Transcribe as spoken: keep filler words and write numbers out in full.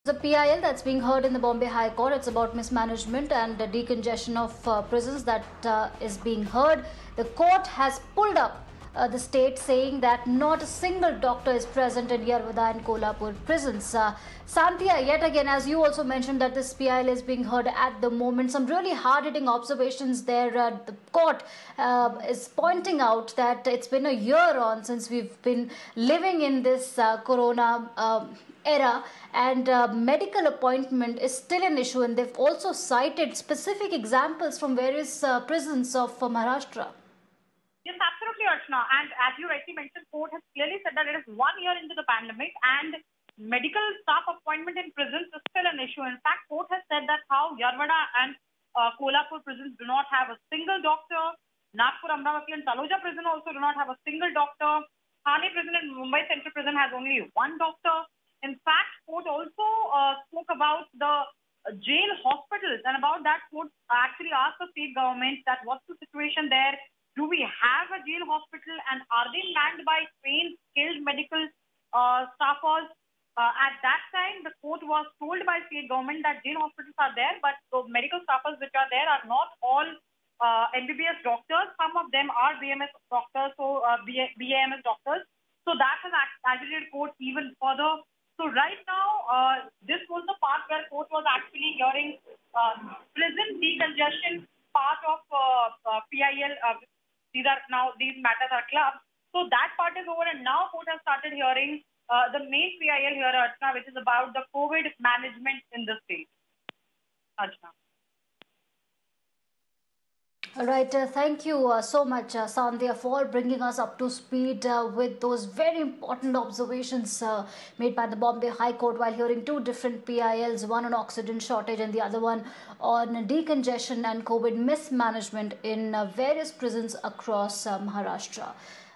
The P I L that's being heard in the Bombay High Court, it's about mismanagement and the decongestion of uh, prisons that uh, is being heard. The court has pulled up uh, the state, saying that not a single doctor is present in Yerwada and Kolhapur prisons. Uh, Sandhya, yet again, as you also mentioned, that this P I L is being heard at the moment. Some really hard-hitting observations there. Uh, the court uh, is pointing out that it's been a year on since we've been living in this uh, corona um, era, and uh, medical appointment is still an issue, and they've also cited specific examples from various uh, prisons of uh, Maharashtra. Yes, absolutely, Archana. And as you rightly mentioned, court has clearly said that it is one year into the pandemic and medical staff appointment in prisons is still an issue. In fact, court has said that how Yerwada and uh, Kolhapur prisons do not have a single doctor. Nagpur, Amravati and Taloja prison also do not have a single doctor. Thane prison and Mumbai Central prison has only one doctor. In fact, court also uh, spoke about the uh, jail hospitals, and about that court actually asked the state government that what's the situation there? Do we have a jail hospital, and are they manned by trained, skilled medical uh, staffers? Uh, at that time, the court was told by state government that jail hospitals are there, but the medical staffers which are there are not all uh, M B B S doctors. Some of them are B M S doctors, so uh, B A M S doctors. So that has agitated court even further. So right now, uh, this was the part where court was actually hearing uh, prison decongestion part of uh, uh, P I L. Uh, these are now these matters are clubbed. So that part is over, and now court has started hearing uh, the main P I L here, Archana, which is about the COVID management in the state. Archana. All right, uh, thank you uh, so much, uh, Sandhya, for bringing us up to speed uh, with those very important observations uh, made by the Bombay High Court while hearing two different P I Ls, one on oxygen shortage and the other one on decongestion and COVID mismanagement in uh, various prisons across uh, Maharashtra.